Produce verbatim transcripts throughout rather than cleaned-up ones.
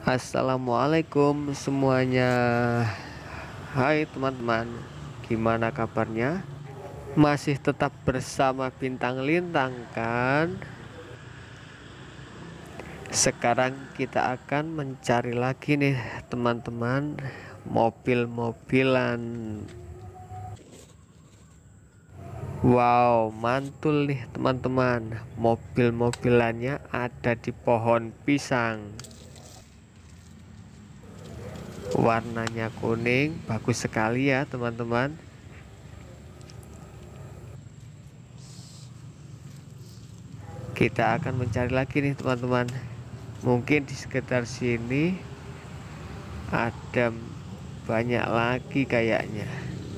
Assalamualaikum semuanya. Hai teman-teman, gimana kabarnya? Masih tetap bersama Bintang Lintang kan? Sekarang kita akan mencari lagi nih teman-teman, mobil-mobilan. Wow, mantul nih teman-teman. Mobil-mobilannya ada di pohon pisang. Warnanya kuning, bagus sekali ya teman-teman. Kita akan mencari lagi nih teman-teman. Mungkin di sekitar sini ada banyak lagi kayaknya.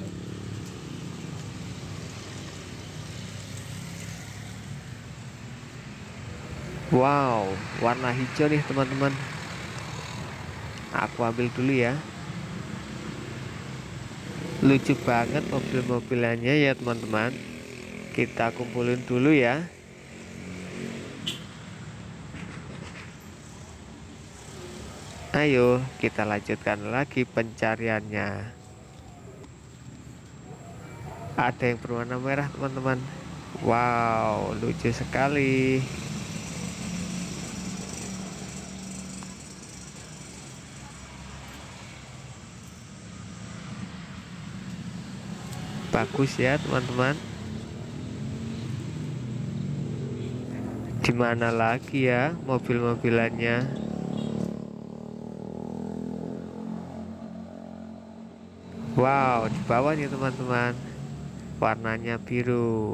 Wow, warna hijau nih teman-teman. Aku ambil dulu ya. Lucu banget mobil-mobilannya ya teman-teman. Kita kumpulin dulu ya. Ayo kita lanjutkan lagi pencariannya. Ada yang berwarna merah teman-teman. Wow, lucu sekali. Bagus ya teman-teman. Di mana lagi ya mobil-mobilannya? Wow, di bawah nih teman-teman. Warnanya biru.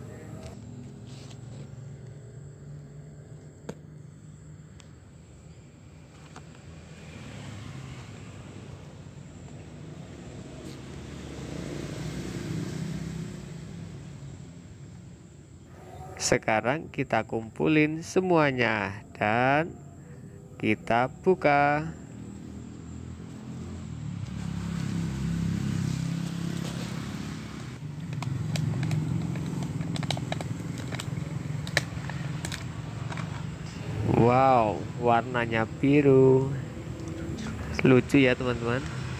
Sekarang kita kumpulin semuanya dan kita buka. Wow, warnanya biru. Lucu ya teman-teman.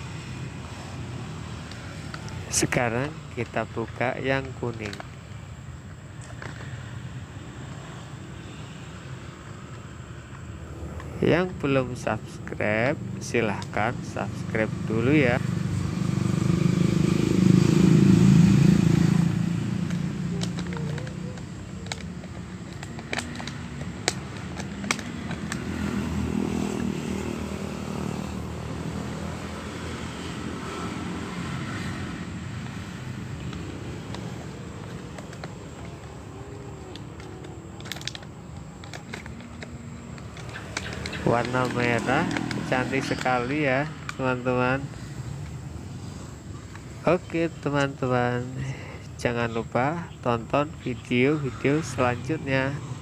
Sekarang kita buka yang kuning. Yang belum subscribe, silahkan subscribe dulu ya. Warna merah cantik sekali ya teman-teman. Oke teman-teman, jangan lupa tonton video-video selanjutnya.